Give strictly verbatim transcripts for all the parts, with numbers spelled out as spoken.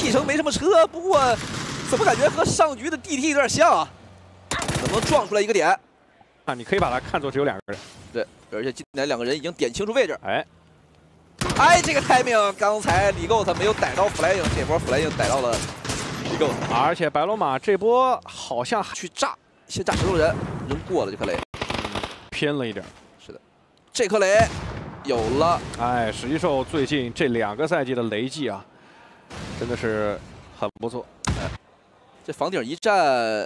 D 城没什么车，不过怎么感觉和上局的 D T 有点像啊？能不能撞出来一个点？ 啊，你可以把它看作只有两个人。对， 而且今年两个人已经点清楚位置。 哎， 哎，这个 timing， 刚才李构他没有逮到 flying， 这波 flying 逮到了李构。 而且白龙马这波好像去炸，先炸石头人，扔过了这颗雷， 嗯，偏了一点。 是的，这颗雷有了。 哎，史一兽最近这两个赛季的雷技啊，真的是很不错。 哎，这房顶一站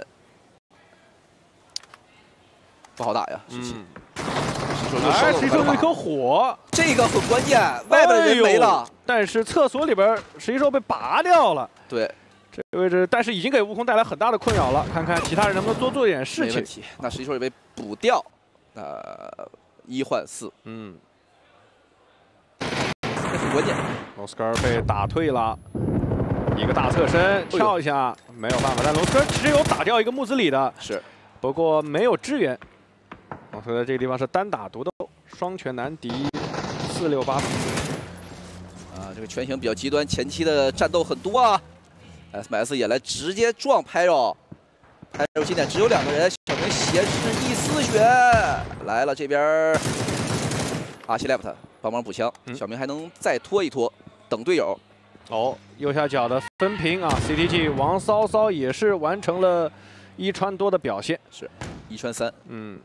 不好打呀。 嗯。 哎， 石一兽有一颗火， 这个很关键，外边的人没了， 哎、但是厕所里边石一兽被拔掉了。 对， 这个位置，但是已经给悟空带来很大的困扰了。看看其他人能不能多做点事情。 没问题，那石一兽也被补掉，呃，一换四， 嗯， 这很关键。 罗斯科被打退了，一个大侧身跳一下，哎、没有办法。但罗斯科其实有打掉一个木子里的， 是， 不过没有支援。 我说的这个地方是单打独斗，双拳难敌，四六八。 啊，这个拳型比较极端，前期的战斗很多啊。S M S 也来直接撞拍肉，拍肉今天只有两个人，小明斜视一丝血来了，这边阿西 left 帮忙补枪，嗯、小明还能再拖一拖，等队友。 哦，右下角的分屏啊 ，C T G 王骚骚也是完成了一穿多的表现， 是一穿三，嗯。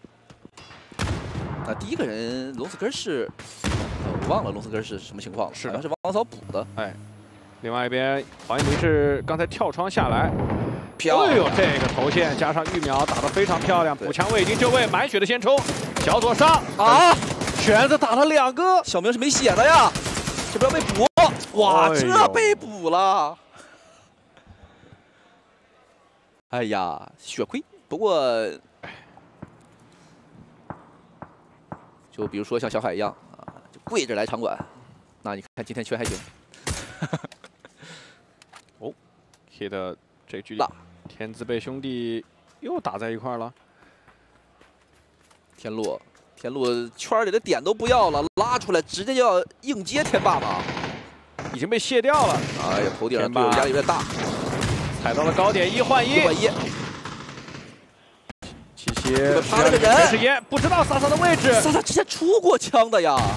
那第一个人龙死根是，呃，我忘了龙死根是什么情况了，是好像是王嫂补的。 哎，另外一边黄一鸣是刚才跳窗下来， 漂亮！ 哎呦，这个头线加上玉苗打得非常漂亮，补枪位已经就位，满血的先冲，小左上啊，拳子打了两个， 小明是没血的呀，这不要被补，哇，哎、这被补了，哎呀，血亏，不过。 就比如说像小海一样啊，就跪着来场馆，那你看今天拳还行。 哦 ，hit 这局大，天字辈兄弟又打在一块了。 天路，天路圈里的点都不要了，拉出来直接就要硬接天霸吧， 已经被卸掉了。 哎呀，头顶上队友压力有点大， 踩到了高点，一换一， 一换一。 七七， 他那个人全是烟，不知道莎莎的位置。 莎莎之前出过枪的呀。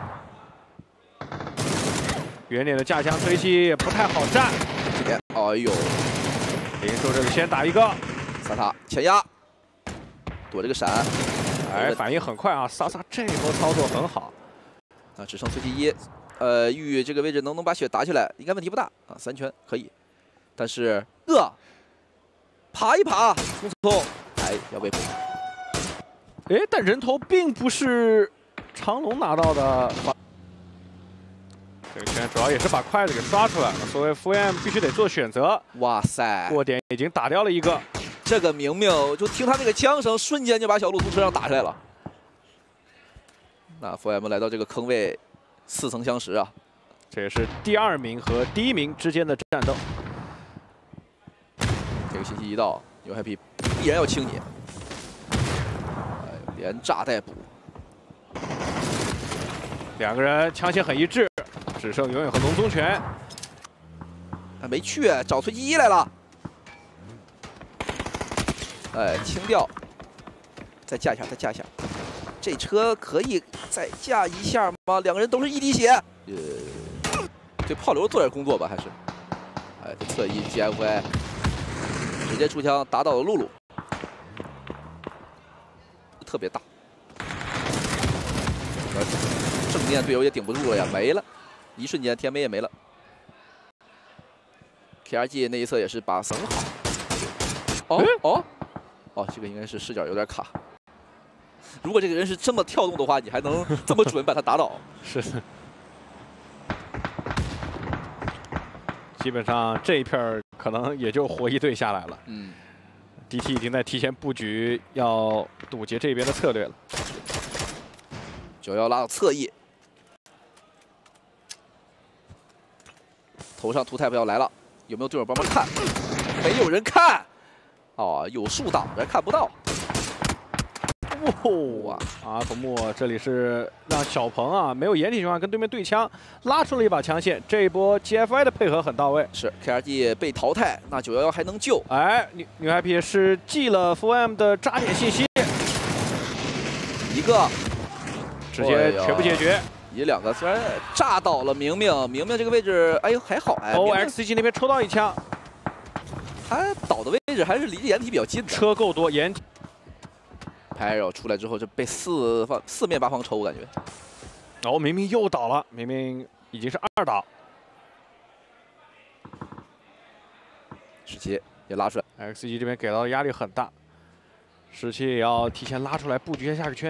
圆脸的架枪推击也不太好站。 这边，哎呦， 林兽这里先打一个， 萨塔前压，躲这个闪， 哎，反应很快啊！莎莎这波操作很好。 啊，只剩随机一，呃，玉这个位置能不能把血打起来，应该问题不大啊，三拳可以。但是呃，爬一爬，冲冲。 哎，要被补。 哎，但人头并不是长龙拿到的。这个圈主要也是把筷子给刷出来了，所以 F M 必须得做选择。 哇塞， 过点已经打掉了一个。 这个明明就听他那个枪声，瞬间就把小鹿从车上打下来了。那 F M 来到这个坑位，似曾相识啊。 这也是第二名和第一名之间的战斗。 这个信息一到。 有 happy 必然要清你，哎，连炸带补， 两个人枪械很一致，只剩永远和龙宗拳， 还没去找随机一来了，哎，清掉，再架一下，再架一下，这车可以再架一下吗？两个人都是一滴血，呃，对炮流做点工作吧，还是，哎，这侧翼 G F I。 直接出枪打倒了露露，特别大。正面队友也顶不住了呀，没了，一瞬间天梅也没了。K R G 那一侧也是把很好。哦哦哦，这个应该是视角有点卡。如果这个人是这么跳动的话，你还能这么准把他打倒？ 是。基本上这一片可能也就活一队下来了。嗯 ，D T 已经在提前布局要堵截这边的策略了。 九幺拉到侧翼，头上图 type 要来了，有没有队友帮忙看？没有人看。哦，有树挡着看不到。 哇！阿童木这里是让小鹏啊没有掩体情况跟对面对枪，拉出了一把枪线。这一波 G F I 的配合很到位。 是 K R D 被淘汰，那九一一还能救。 哎，女女 happy 是记了 F M 的扎点信息， 一个直接全部解决。 一两个虽然炸倒了明明，明明这个位置，哎呦还好哎。 O X G 那边抽到一枪， 他倒的位置还是离掩体比较近的。 车够多，掩体。 Pyro 出来之后就被四方四面八方抽，感觉。 哦，明明又倒了，明明已经是二倒。 十七也拉出来 ，X G 这边给到的压力很大，十七也要提前拉出来布局一下下个圈。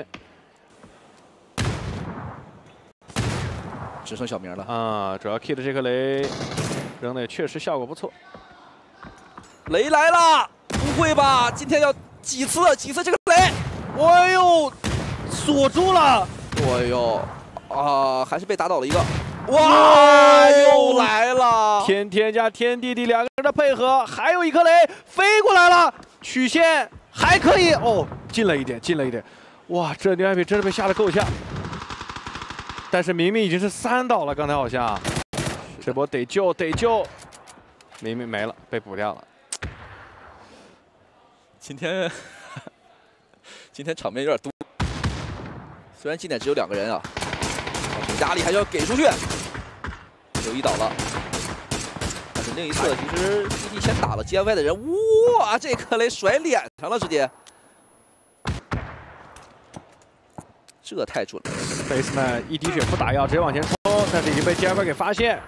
只剩小明了啊，主要 Kid 这颗雷扔的也确实效果不错。 雷来了，不会吧？今天要几次几次这个雷？ 哎呦，锁住了！ 哎呦，啊，还是被打倒了一个。哇，又来了！ 天天加天弟弟两个人的配合，还有一颗雷飞过来了，曲线还可以哦，近了一点，近了一点。哇，这牛 happy 真是被吓得够呛。但是明明已经是三倒了，刚才好像这波得救得救，明明没了，被补掉了。 今天。 今天场面有点多，虽然今天只有两个人啊，但是压力还是要给出去。有一倒了，但是另一侧其实 D T 先打了 G F I 的人，哇，这颗雷甩脸上了，直接，这太准了。 Baseman 一滴血不打药，直接往前冲，但是已经被 G F I 给发现。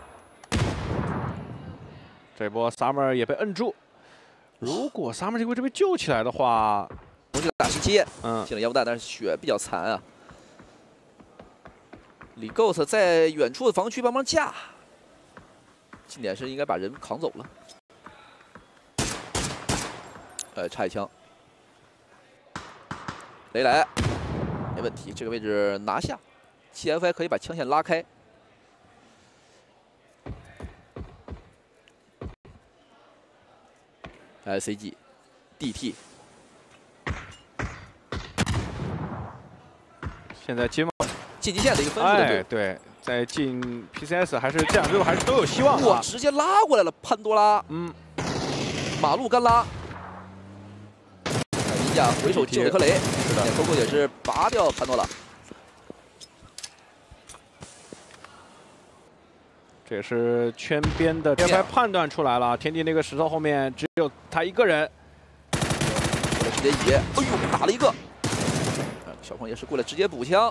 这波 Summer 也被摁住，如果 Summer 这个位置被救起来的话。 红就打十七， 嗯， 进了烟雾弹，但是血比较残啊。李 Ghost 在远处的防区帮忙架，近点是应该把人扛走了。呃，差一枪，雷来，没问题，这个位置拿下 ，G F I 可以把枪线拉开。I C G，D T。 现在接晋级线的一个分数的队， 哎，对，在进 P C S 还是这两队还是都有希望哇，直接拉过来了，潘多拉，嗯，马路干拉，一下回手救了颗雷，是的 ，Coco 也是拔掉潘多拉， 这也是圈边的 G F I 判断出来了，天地那个石头后面只有他一个人， 直接野，哎呦，打了一个。 小鹏也是过来直接补枪，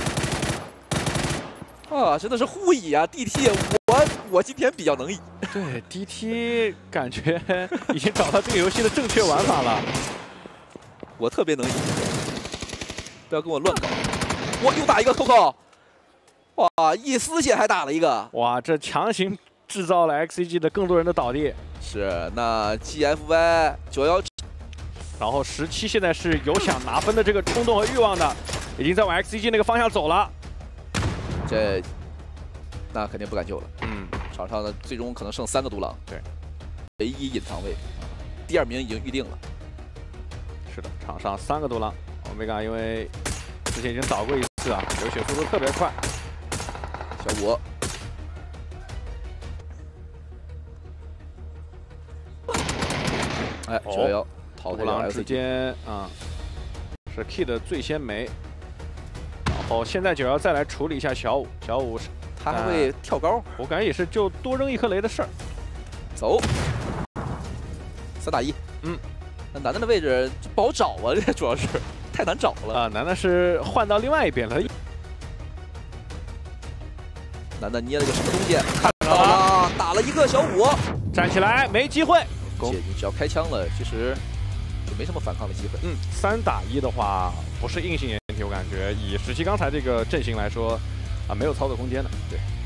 啊，真的是互倚啊 ！D T， 我我今天比较能倚。 对 ，D T 感觉已经找到这个游戏的正确玩法了。 我特别能倚，不要跟我乱搞。我又打一个 Coco， 哇，一丝血还打了一个。 哇，这强行制造了 X C G 的更多人的倒地。 是，那 G F I 九幺。 然后十七现在是有想拿分的这个冲动和欲望的，已经在往 X C G 那个方向走了。 这那肯定不敢救了。 嗯， 场上的最终可能剩三个独狼。 对， 唯一隐藏位，第二名已经预定了。 是的，场上三个独狼。欧米伽因为之前已经倒过一次啊，流血速度特别快。 小五，哎，九幺幺。 独狼之间啊，是 Kid 最先没，然后现在九幺再来处理一下小五，小五是他还会跳高， 我感觉也是就多扔一颗雷的事儿。 走，三打一，嗯，那楠楠的位置不好找啊，这主要是太难找了啊。楠楠是换到另外一边了， 楠楠捏了个什么东西？看到了，打了一个小五， 站起来没机会。 姐，你只要开枪了，其实。 就没什么反抗的机会。 嗯，三打一的话不是硬性掩体，我感觉以十七刚才这个阵型来说，啊，没有操作空间的。对。